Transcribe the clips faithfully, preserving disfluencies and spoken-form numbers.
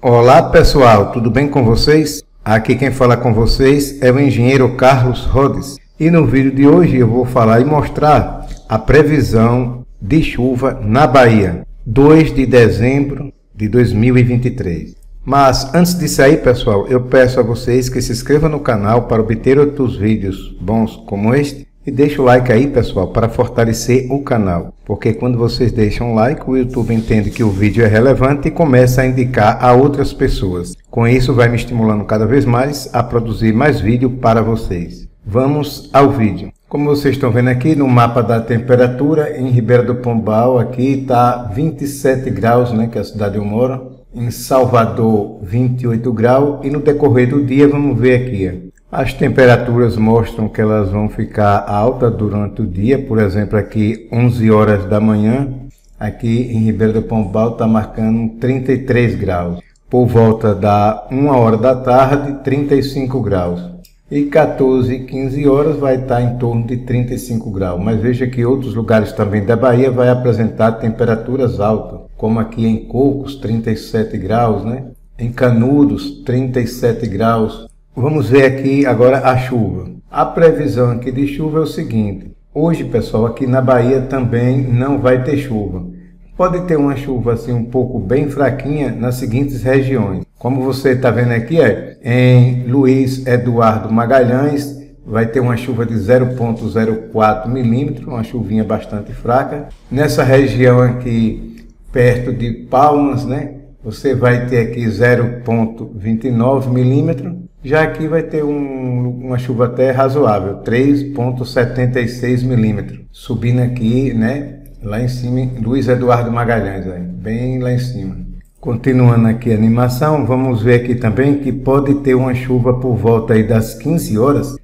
Olá pessoal, tudo bem com vocês? Aqui quem fala com vocês é o engenheiro Carlos Rhodes e no vídeo de hoje eu vou falar e mostrar a previsão de chuva na Bahia, dois de dezembro de dois mil e vinte e três. Mas antes disso aí pessoal, eu peço a vocês que se inscrevam no canal para obter outros vídeos bons como este. E deixa o like aí pessoal para fortalecer o canal, porque quando vocês deixam um like o YouTube entende que o vídeo é relevante e começa a indicar a outras pessoas. Com isso vai me estimulando cada vez mais a produzir mais vídeo para vocês. Vamos ao vídeo. Como vocês estão vendo aqui no mapa da temperatura, em Ribeira do Pombal aqui está vinte e sete graus, né, que é a cidade eu moro. Em Salvador vinte e oito graus e no decorrer do dia vamos ver aqui. Ó. As temperaturas mostram que elas vão ficar altas durante o dia, por exemplo, aqui onze horas da manhã, aqui em Ribeira do Pombal está marcando trinta e três graus. Por volta da uma hora da tarde, trinta e cinco graus. E quatorze e quinze horas vai estar em torno de trinta e cinco graus. Mas veja que outros lugares também da Bahia vai apresentar temperaturas altas, como aqui em Cocos, trinta e sete graus, né? Em Canudos, trinta e sete graus. Vamos ver aqui agora a chuva. A previsão aqui de chuva é o seguinte. Hoje, pessoal, aqui na Bahia também não vai ter chuva. Pode ter uma chuva assim um pouco bem fraquinha nas seguintes regiões. Como você está vendo aqui, é, em Luiz Eduardo Magalhães, vai ter uma chuva de zero vírgula zero quatro milímetros, uma chuvinha bastante fraca. Nessa região aqui, perto de Palmas, né, você vai ter aqui zero vírgula vinte e nove milímetros. Já aqui vai ter um, uma chuva até razoável, três vírgula setenta e seis milímetros. Subindo aqui, né, lá em cima, Luiz Eduardo Magalhães, aí, bem lá em cima. Continuando aqui a animação, vamos ver aqui também que pode ter uma chuva por volta aí das quinze horas,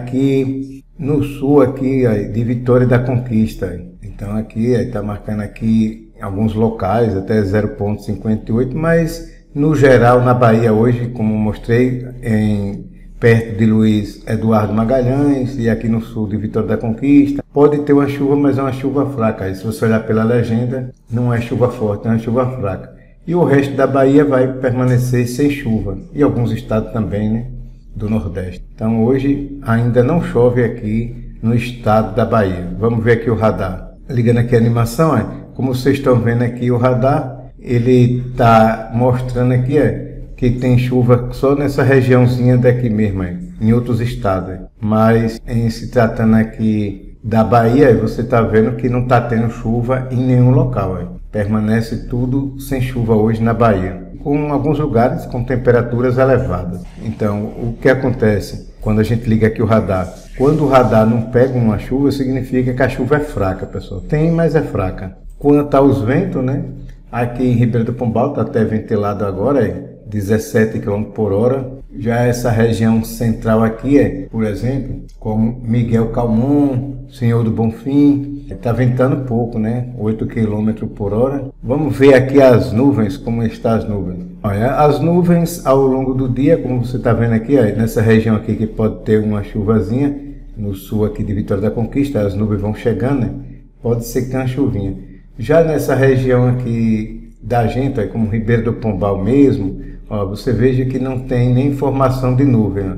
aqui no sul aqui aí, de Vitória da Conquista. Aí. Então aqui está marcando aqui alguns locais até zero vírgula cinquenta e oito, mas no geral, na Bahia hoje, como mostrei, em, perto de Luiz Eduardo Magalhães e aqui no sul de Vitória da Conquista, pode ter uma chuva, mas é uma chuva fraca. Aí, se você olhar pela legenda, não é chuva forte, é uma chuva fraca. E o resto da Bahia vai permanecer sem chuva. E alguns estados também, né, do Nordeste. Então hoje ainda não chove aqui no estado da Bahia. Vamos ver aqui o radar. Ligando aqui a animação, é, como vocês estão vendo aqui o radar, ele está mostrando aqui é, que tem chuva só nessa regiãozinha daqui mesmo, é, em outros estados. É. Mas em se tratando aqui da Bahia, você está vendo que não está tendo chuva em nenhum local. É. Permanece tudo sem chuva hoje na Bahia, com alguns lugares com temperaturas elevadas. Então, o que acontece quando a gente liga aqui o radar? Quando o radar não pega uma chuva, significa que a chuva é fraca, pessoal. Tem, mas é fraca. Quanto aos ventos, né? Aqui em Ribeira do Pombal está até ventilado agora, é dezessete quilômetros por hora. Já essa região central aqui, é, por exemplo, como Miguel Calmon, Senhor do Bonfim, está ventando pouco, né? oito quilômetros por hora. Vamos ver aqui as nuvens, como estão as nuvens. Olha, as nuvens ao longo do dia, como você está vendo aqui, ó, nessa região aqui que pode ter uma chuvazinha, no sul aqui de Vitória da Conquista, as nuvens vão chegando, né? Pode ser que tenha uma chuvinha. Já nessa região aqui da gente, como Ribeira do Pombal mesmo, ó, você veja que não tem nem formação de nuvem. Ó.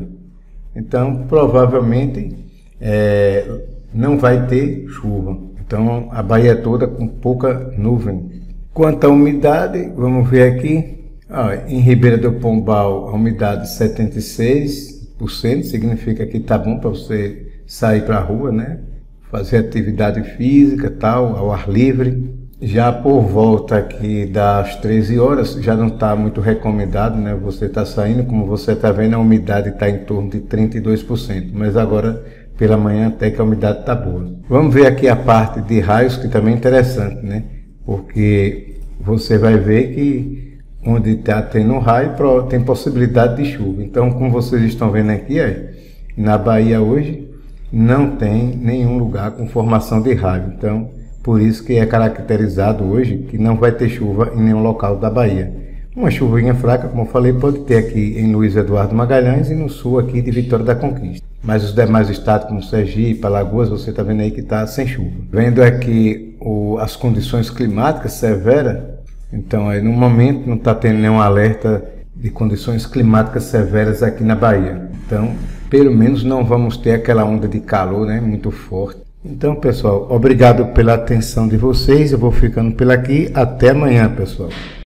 Então, provavelmente, é, não vai ter chuva. Então, a Bahia toda com pouca nuvem. Quanto à umidade, vamos ver aqui. Ó, em Ribeira do Pombal, a umidade setenta e seis por cento, significa que está bom para você sair para a rua, né? Fazer atividade física, tal, ao ar livre. Já por volta aqui das treze horas, já não está muito recomendado, né? Você está saindo, como você está vendo, a umidade está em torno de trinta e dois por cento, mas agora pela manhã até que a umidade está boa. Vamos ver aqui a parte de raios, que também é interessante, né? Porque você vai ver que onde está tendo raio tem possibilidade de chuva. Então, como vocês estão vendo aqui, é, na Bahia hoje, não tem nenhum lugar com formação de raio. Então, por isso que é caracterizado hoje que não vai ter chuva em nenhum local da Bahia. Uma chuvinha fraca, como eu falei, pode ter aqui em Luiz Eduardo Magalhães e no sul aqui de Vitória da Conquista. Mas os demais estados, como Sergipe, Alagoas, você está vendo aí que está sem chuva. Vendo aqui o, as condições climáticas severas, então aí no momento não está tendo nenhum alerta de condições climáticas severas aqui na Bahia. Então, pelo menos não vamos ter aquela onda de calor, né, muito forte. Então, pessoal, obrigado pela atenção de vocês. Eu vou ficando por aqui. Até amanhã, pessoal.